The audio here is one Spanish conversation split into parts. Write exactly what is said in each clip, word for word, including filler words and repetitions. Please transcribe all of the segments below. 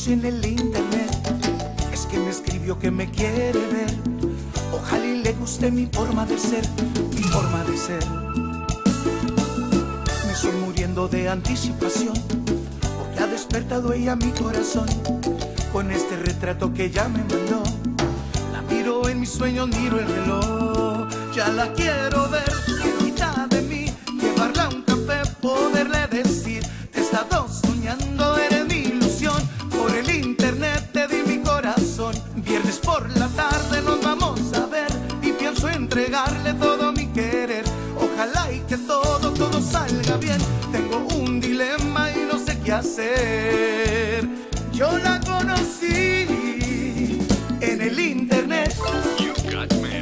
conocí en el internet, es que me escribió que me quiere ver. Ojalá y le guste mi forma de ser, mi forma de ser. Me estoy muriendo de anticipación, porque ha despertado ella mi corazón con este retrato que ella me mandó. La miro en mis sueños, miro el reloj, ya la quiero ver, cerquita de mí, llevarla a un café, poderle decir: te he estado soñando, eres mi ilusión. Por el internet te di mi corazón. Viernes por la tarde nos vamos a ver y pienso entregarle todo mi querer. Ojalá y que todo, todo salga bien. Tengo un dilema y no sé qué hacer. Yo la conocí en el internet. You've got mail.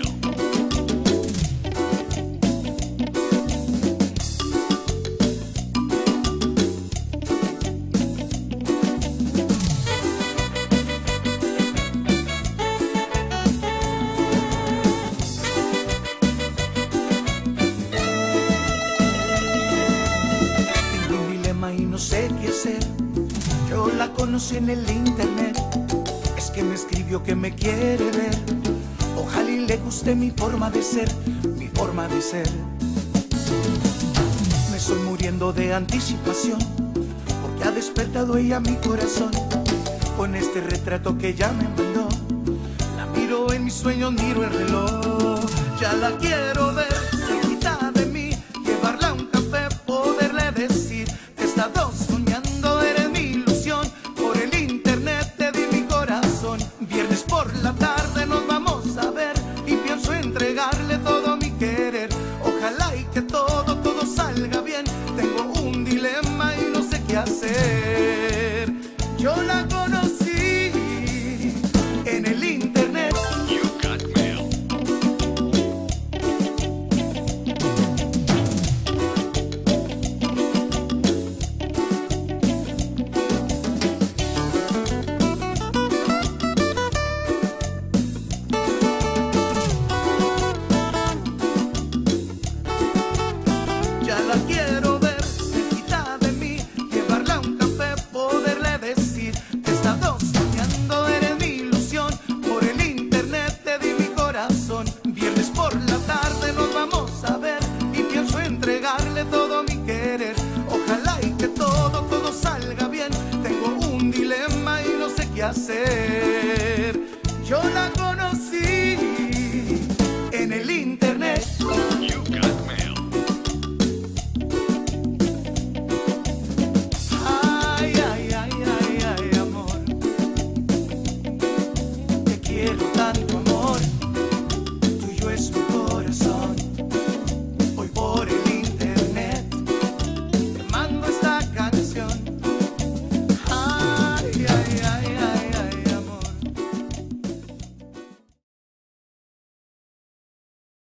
Tengo un dilema y no sé qué hacer. Yo la conocí en el internet, es que me escribió que me quiere ver. Ojalá y le guste mi forma de ser, mi forma de ser. Me estoy muriendo de anticipación, porque ha despertado ella mi corazón con este retrato que ella me mandó. La miro en mis sueños, miro el reloj, ya la quiero ver, cerquita de mí, llevarla a un café, poderle decir: te he estado soñando, eres mi ilusión. Por el internet te di mi corazón. Viernes por la tarde nos vamos a ver y pienso entregarle todo mi querer. Ojalá y que todo, todo salga bien. Tengo un dilema y no sé qué hacer. Yo la conocí en el internet. You've got mail. Ya la quiero ver, cerquita de mí, llevarla a un café, poderle decir: te he estado soñando, eres mi ilusión. Por el internet te di mi corazón. Viernes por la tarde nos vamos a ver y pienso entregarle todo mi querer. Ojalá y que todo, todo salga bien. Tengo un dilema y no sé qué hacer. Yo la conocí